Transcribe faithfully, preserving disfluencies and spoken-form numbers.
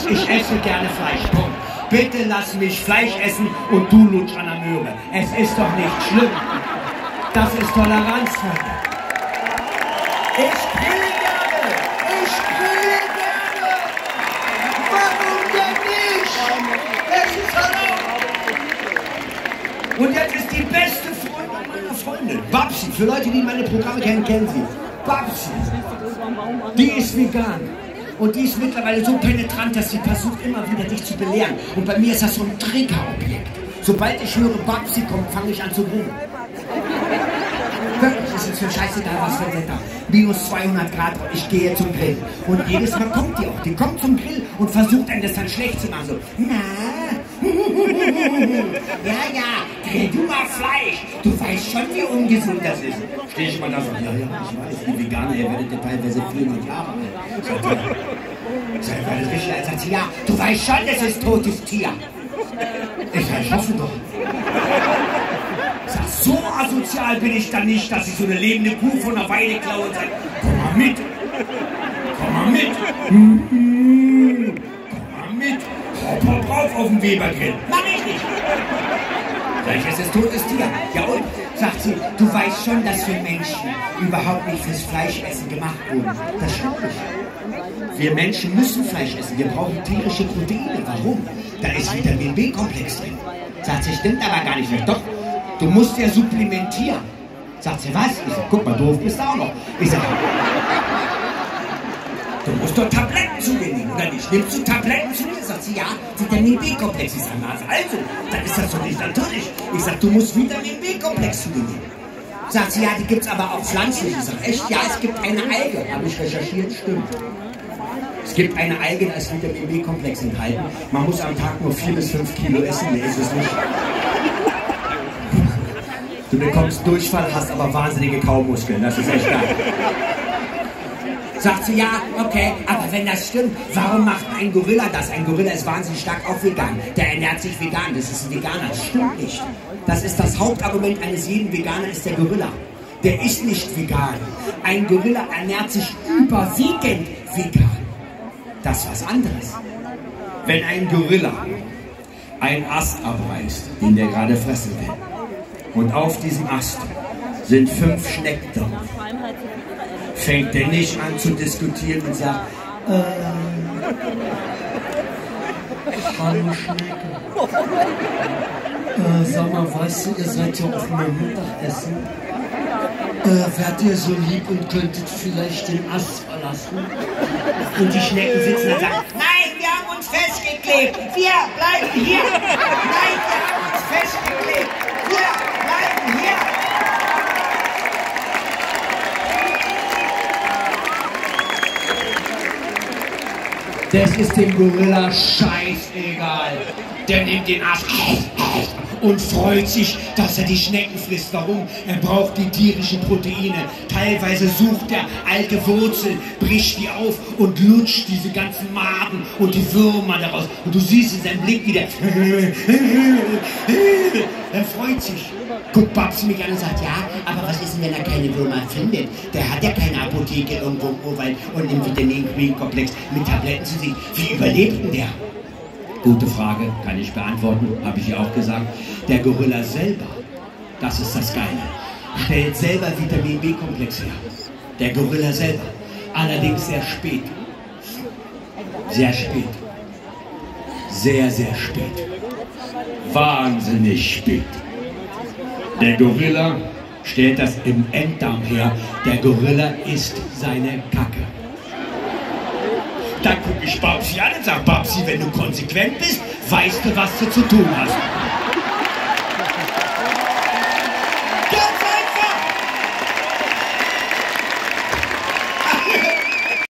Ich esse gerne Fleisch. Punkt. Bitte lass mich Fleisch essen und du lutsch an der Möhre. Es ist doch nicht schlimm. Das ist Toleranz, Freunde. Ich grille gerne. Ich grille gerne. Warum denn nicht? Es ist erlaubt. Und jetzt ist die beste Freundin meiner Freundin. Babsi. Für Leute, die meine Programme kennen, kennen sie. Babsi. Die ist vegan. Und die ist mittlerweile so penetrant, dass sie versucht immer wieder dich zu belehren. Und bei mir ist das so ein Triggerobjekt. Sobald ich höre, Babsi kommt, fange ich an zu grillen. Wirklich, es ist mir scheißegal, was für ein Wetter. Minus zweihundert Grad, ich gehe zum Grill. Und jedes Mal kommt die auch. Die kommt zum Grill und versucht einen das dann schlecht zu machen. So, na, ja, ja, grill du mal Fleisch. Du weißt schon, wie ungesund das ist. Stehe ich mal da so, ja, ja, ich weiß, die Veganer, ihr werdet ja teilweise vierhundert Jahre alt. Sagt er, das richtig alt? Sagt sie, ja, du weißt schon, das ist totes Tier. Ich sag, ich hoffe doch. Sag, so asozial bin ich dann nicht, dass ich so eine lebende Kuh von einer Weide klaue und sage, komm mal mit. Komm mal mit. Komm mal mit. Hopp, hopp, rauf auf den Webergrill. Mach ich nicht. Sag ich, es ist totes Tier. Ja und? Sagt sie, du weißt schon, dass wir Menschen überhaupt nicht fürs Fleischessen gemacht wurden. Das stimmt nicht. Wir Menschen müssen Fleisch essen. Wir brauchen tierische Proteine. Warum? Da ist Vitamin B-Komplex drin. Sagt sie, stimmt aber gar nicht. Doch, du musst ja supplementieren. Sagt sie, was? Ich sag, guck mal, doof bist du auch noch. Ich sag, du musst doch Tabletten zu dir nehmen, oder nicht? Nimmst du Tabletten zu dir? Sagt sie, ja, Vitamin B-Komplex ist anders. Also, dann ist das doch nicht natürlich. Ich sag, du musst Vitamin B-Komplex zu dir nehmen. Sagt sie, ja, die gibt's aber auch pflanzlich. Ich sag, echt? Ja, es gibt eine Alge. Habe ich recherchiert, stimmt. Es gibt eine Alge, da ist Vitamin B-Komplex enthalten. Man muss am Tag nur vier bis fünf Kilo essen, mehr ist es nicht. Du bekommst Durchfall, hast aber wahnsinnige Kaumuskeln. Das ist echt geil. Sagt sie, ja, okay, aber wenn das stimmt, warum macht ein Gorilla das? Ein Gorilla ist wahnsinnig stark auch vegan. Der ernährt sich vegan, das ist ein Veganer. Das stimmt nicht. Das ist das Hauptargument eines jeden Veganers, ist der Gorilla. Der ist nicht vegan. Ein Gorilla ernährt sich überwiegend vegan. Das ist was anderes. Wenn ein Gorilla einen Ast abreißt, den der gerade fressen will, und auf diesem Ast sind fünf Schnecken drauf, fängt er nicht an zu diskutieren und sagt, äh, hallo Schnecken. Äh, sag mal, weißt du, ihr seid ja auf meinem Mittagessen. Äh, wärt ihr so lieb und könntet vielleicht den Ast verlassen? Und die Schnecken sitzen da und sagen, nein, wir haben uns festgeklebt. Wir bleiben hier. Nein, wir haben uns festgeklebt. Wir bleiben hier. Das ist dem Gorilla scheißegal. Der nimmt den Ast und freut sich, dass er die Schnecken frisst. Warum? Er braucht die tierischen Proteine. Teilweise sucht er alte Wurzeln, bricht die auf und lutscht diese ganzen Maden und die Würmer daraus. Und du siehst in seinem Blick wieder, er freut sich. Guckt Babsi mich an und sagt, ja, aber was ist denn, wenn er keine Würmer findet? Der hat ja keine Apotheke irgendwo im Urwald und im Vitamin B-Komplex mit Tabletten zu sich. Wie überlebt denn der? Gute Frage, kann ich beantworten, habe ich ja auch gesagt. Der Gorilla selber, das ist das Geile, stellt selber Vitamin B-Komplex her. Der Gorilla selber, allerdings sehr spät. Sehr spät. Sehr, sehr spät. Wahnsinnig spät. Der Gorilla stellt das im Enddarm her. Der Gorilla isst seine Kacke. Dann gucke ich Babsi an und sage, Babsi, wenn du konsequent bist, weißt du, was du zu tun hast.